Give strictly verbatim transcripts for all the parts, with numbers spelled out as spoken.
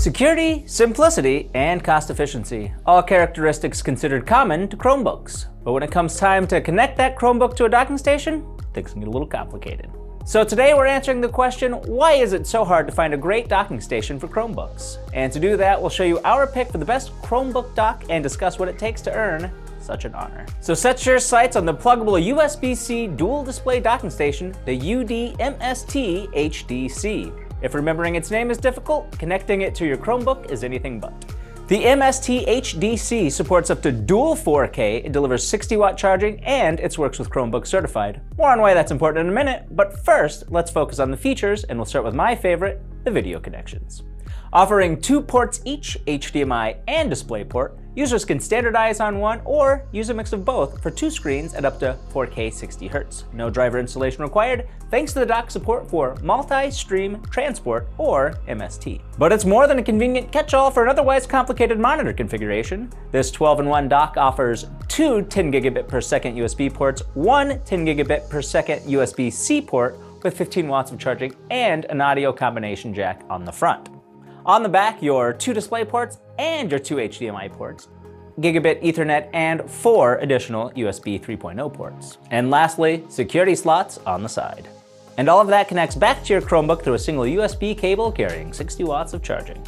Security, simplicity, and cost efficiency, all characteristics considered common to Chromebooks. But when it comes time to connect that Chromebook to a docking station, things can get a little complicated. So today we're answering the question, why is it so hard to find a great docking station for Chromebooks? And to do that, we'll show you our pick for the best Chromebook dock and discuss what it takes to earn such an honor. So set your sights on the Plugable U S B C dual display docking station, the U D M S T H D C. If remembering its name is difficult, connecting it to your Chromebook is anything but. The M S T H D C supports up to dual four K, it delivers sixty watt charging, and it's Works With Chromebook Certified. More on why that's important in a minute, but first, let's focus on the features, and we'll start with my favorite, the video connections. Offering two ports each, H D M I and DisplayPort, users can standardize on one or use a mix of both for two screens at up to four K sixty hertz. No driver installation required, thanks to the dock support for multi-stream transport, or M S T. But it's more than a convenient catch-all for an otherwise complicated monitor configuration. This twelve in one dock offers two ten gigabit per second U S B ports, one ten gigabit per second U S B C port with fifteen watts of charging, and an audio combination jack on the front. On the back, your two display ports and your two H D M I ports, gigabit Ethernet, and four additional U S B three point oh ports. And lastly, security slots on the side. And all of that connects back to your Chromebook through a single U S B cable carrying sixty watts of charging.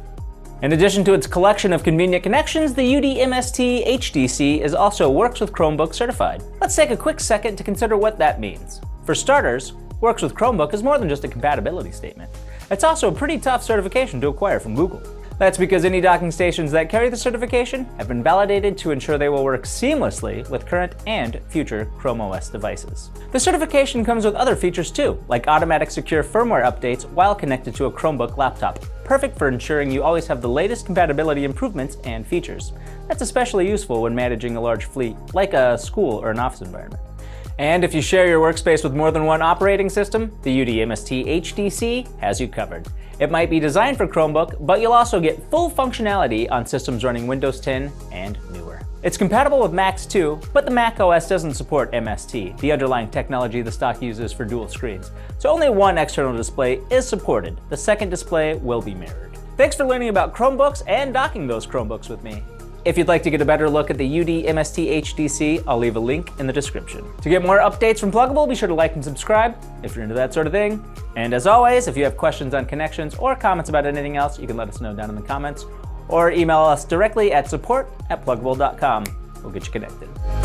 In addition to its collection of convenient connections, the U D M S T H D C is also Works With Chromebook Certified. Let's take a quick second to consider what that means. For starters, Works With Chromebook is more than just a compatibility statement. It's also a pretty tough certification to acquire from Google. That's because any docking stations that carry the certification have been validated to ensure they will work seamlessly with current and future Chrome O S devices. The certification comes with other features too, like automatic secure firmware updates while connected to a Chromebook laptop, perfect for ensuring you always have the latest compatibility improvements and features. That's especially useful when managing a large fleet, like a school or an office environment. And if you share your workspace with more than one operating system, the U D M S T H D C has you covered. It might be designed for Chromebook, but you'll also get full functionality on systems running Windows ten and newer. It's compatible with Macs too, but the Mac O S doesn't support M S T, the underlying technology the stock uses for dual screens. So only one external display is supported. The second display will be mirrored. Thanks for learning about Chromebooks and docking those Chromebooks with me. If you'd like to get a better look at the U D M S T H D C, I'll leave a link in the description. To get more updates from Plugable, be sure to like and subscribe if you're into that sort of thing. And as always, if you have questions on connections or comments about anything else, you can let us know down in the comments or email us directly at support at plugable dot com. We'll get you connected.